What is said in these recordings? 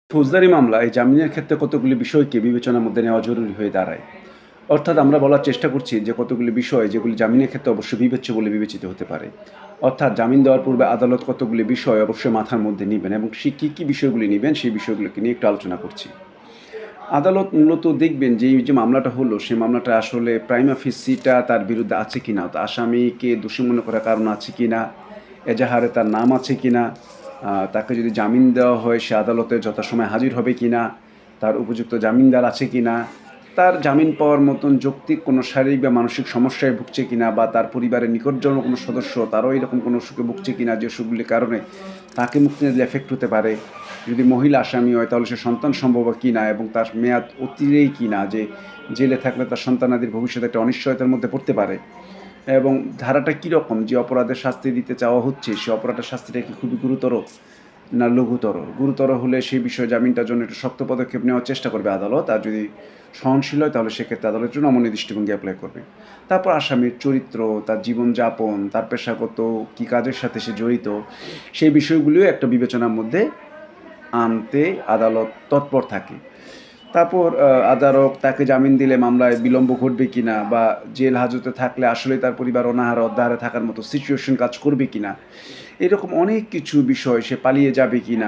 ফৌজদারি মামলায় জামিনের ক্ষেত্রে কতগুলি বিষয়কে বিবেচনার মধ্যে নেওয়া জরুরি হয়ে দাঁড়ায়। অর্থাৎ আমরা বলার চেষ্টা করছি যে কতগুলি বিষয় যেগুলি জামিনের ক্ষেত্রে অবশ্যই বিবেচ্য বলে বিবেচিত হতে পারে। অর্থাৎ জামিন দেওয়ার পূর্বে আদালত কতগুলি বিষয় অবশ্যই মাথার মধ্যে নিবেন এবং সে কী বিষয়গুলি নিবেন সেই বিষয়গুলোকে নিয়ে একটু আলোচনা করছি। আদালত মূলত দেখবেন যে এই যে মামলাটা হলো সেই মামলাটা আসলে প্রাইমা ফেসিটা তার বিরুদ্ধে আছে কিনা, তো আসামিকে দোষী মনে করার কারণ আছে কিনা, এজাহারে তার নাম আছে কিনা, তাকে যদি জামিন দেওয়া হয় সে আদালতে যথাসময়ে হাজির হবে কিনা, তার উপযুক্ত জামিনদার আছে কিনা, তার জামিন পাওয়ার মতন যৌক্তিক কোনো শারীরিক বা মানসিক সমস্যায় ভুগছে কিনা, বা তার পরিবারের নিকটজন কোনো সদস্য তারও এরকম কোনো অসুখে ভুগছে কিনা যে অসুখগুলির কারণে তাকে মুক্তি না দিলে এফেক্ট হতে পারে। যদি মহিলা আসামি হয় তাহলে সে সন্তান সম্ভব কিনা এবং তার মেয়াদ অতিরেই কিনা, যে জেলে থাকলে তার সন্তানাদির ভবিষ্যতে একটা অনিশ্চয়তার মধ্যে পড়তে পারে, এবং ধারাটা কীরকম, যে অপরাধের শাস্তি দিতে চাওয়া হচ্ছে সে অপরাধের শাস্তিটা কি খুবই গুরুতর না লঘুতর। গুরুতর হলে সেই বিষয়ে জামিনটার জন্য একটু শক্ত পদক্ষেপ নেওয়ার চেষ্টা করবে আদালত, আর যদি সহনশীল হয় তাহলে সেক্ষেত্রে আদালত একটু নমনীয় দৃষ্টিভঙ্গি অ্যাপ্লাই করবে। তারপর আসামির চরিত্র, তার জীবনযাপন, তার পেশাগত কী কাজের সাথে সে জড়িত, সেই বিষয়গুলিও একটা বিবেচনার মধ্যে আনতে আদালত তৎপর থাকে। তারপর আদালত তাকে জামিন দিলে মামলায় বিলম্ব ঘটবে কিনা, বা জেল হাজতে থাকলে আসলেই তার পরিবার অনাহারে অদ্যাহারে থাকার মতো সিচুয়েশন কাজ করবে কিনা, এরকম অনেক কিছু বিষয়, সে পালিয়ে যাবে কিনা,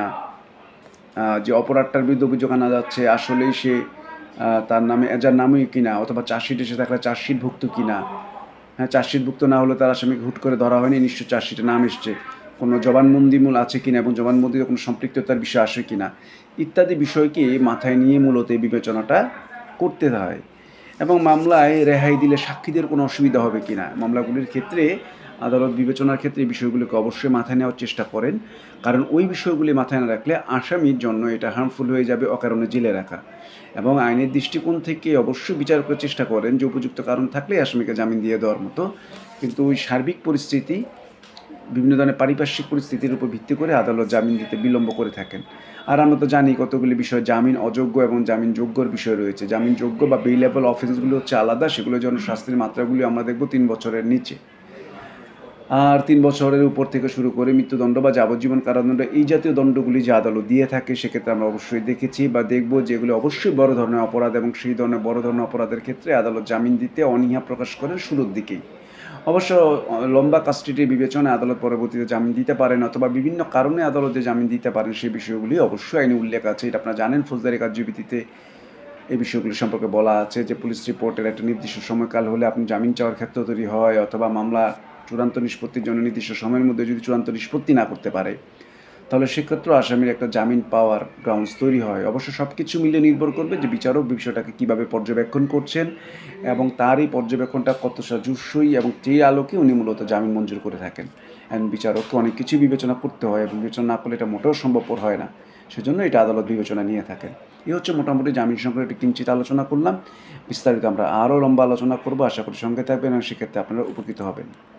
যে অপরাধটার বিরুদ্ধে অভিযোগ আনা যাচ্ছে আসলেই সে তার নামে এজার নামই কিনা, অথবা চার্জশিট এসে থাকলে চার্জশিটভুক্ত কিনা। হ্যাঁ, চার্জশিটভুক্ত না হলে তার আসামিকে হুট করে ধরা হয়নি, নিশ্চয় চার্জশিটে নাম এসছে, কোনো জবানবন্দিমূল আছে কিনা এবং জবানবন্দিতে কোনো সম্পৃক্ততার বিষয় আসে কিনা, ইত্যাদি বিষয়কে মাথায় নিয়ে মূলত এই বিবেচনাটা করতে হয়। এবং মামলায় রেহাই দিলে সাক্ষীদের কোনো অসুবিধা হবে কিনা, মামলাগুলির ক্ষেত্রে আদালত বিবেচনার ক্ষেত্রে এই বিষয়গুলিকে অবশ্যই মাথায় নেওয়ার চেষ্টা করেন, কারণ ওই বিষয়গুলি মাথায় না রাখলে আসামির জন্য এটা হার্মফুল হয়ে যাবে অকারণে জেলে রাখা। এবং আইনের দৃষ্টিকোণ থেকে অবশ্যই বিচার করার চেষ্টা করেন যে উপযুক্ত কারণ থাকলে আসামিকে জামিন দিয়ে দেওয়ার মতো, কিন্তু ওই সার্বিক পরিস্থিতি, বিভিন্ন ধরনের পারিপার্শ্বিক পরিস্থিতির উপর ভিত্তি করে আদালত জামিন দিতে বিলম্ব করে থাকেন। আর আমরা তো জানি কতগুলি বিষয় জামিন অযোগ্য এবং জামিন যোগ্যর বিষয় রয়েছে। জামিন যোগ্য বা বেইলেবল অফেন্সগুলো হচ্ছে আলাদা, সেগুলোর জন্য শাস্তির মাত্রাগুলি আমরা দেখব 3 বছরের নিচে, আর 3 বছরের উপর থেকে শুরু করে মৃত্যুদণ্ড বা যাবজ্জীবন কারাদণ্ড, এই জাতীয় দণ্ডগুলি যে আদালত দিয়ে থাকে সেক্ষেত্রে আমরা অবশ্যই দেখেছি বা দেখব যেগুলো অবশ্যই বড় ধরনের অপরাধ, এবং সেই ধরনের বড় ধরনের অপরাধের ক্ষেত্রে আদালত জামিন দিতে অনীহা প্রকাশ করেন শুরুর দিকেই। অবশ্য লম্বা কাস্টডির বিবেচনায় আদালত পরবর্তীতে জামিন দিতে পারেন, অথবা বিভিন্ন কারণে আদালতে জামিন দিতে পারেন, সেই বিষয়গুলি অবশ্যই আইনে উল্লেখ আছে। এটা আপনারা জানেন, ফৌজদারি কার্যবিধিতে এই বিষয়গুলি সম্পর্কে বলা আছে যে পুলিশ রিপোর্টের একটা নির্দিষ্ট সময়কাল হলে আপনি জামিন চাওয়ার ক্ষেত্র তৈরি হয়, অথবা মামলা চূড়ান্ত নিষ্পত্তির জন্য নির্দিষ্ট সময়ের মধ্যে যদি চূড়ান্ত নিষ্পত্তি না করতে পারে তাহলে সেক্ষেত্রে আসামির একটা জামিন পাওয়ার গ্রাউন্ডস তৈরি হয়। অবশ্য সব কিছু মিলে নির্ভর করবে যে বিচারক বিষয়টাকে কীভাবে পর্যবেক্ষণ করছেন এবং তার এই পর্যবেক্ষণটা কত সাজুস্যই, এবং সেই আলোকে উনি মূলত জামিন মঞ্জুর করে থাকেন। এবং বিচারককে অনেক কিছুই বিবেচনা করতে হয়, এবং বিবেচনা না করলে এটা মোটেও সম্ভবপর হয় না, সেজন্য এটা আদালত বিবেচনা নিয়ে থাকেন। এই হচ্ছে মোটামুটি জামিন সংক্রান্ত একটি কিঞ্চিত আলোচনা করলাম। বিস্তারিত আমরা আরও লম্বা আলোচনা করবো, আশা করি সঙ্গে থাকবেন এবং সেক্ষেত্রে আপনারা উপকৃত হবেন।